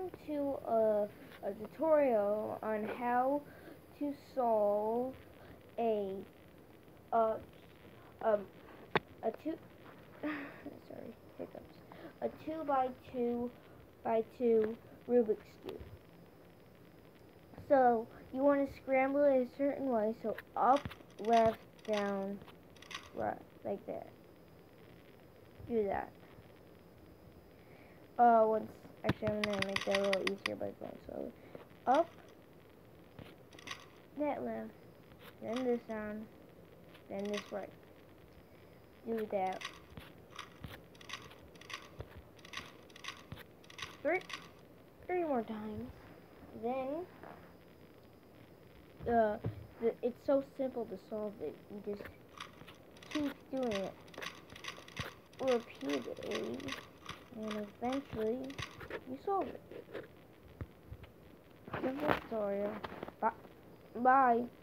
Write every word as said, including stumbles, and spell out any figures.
welcome to a, a tutorial on how to solve a uh um a two sorry hiccups a two by two by two Rubik's cube. So you want to scramble it a certain way, so up, left, down, right, like that. Do that. Uh, once actually, I'm gonna make that a little easier by going slowly. Up, that left, then this down, then this right. Do that. Three, three more times. Then, uh, the, it's so simple to solve it. You just keep doing it repeatedly, and eventually you solve it. Simple tutorial. Bye. Bye.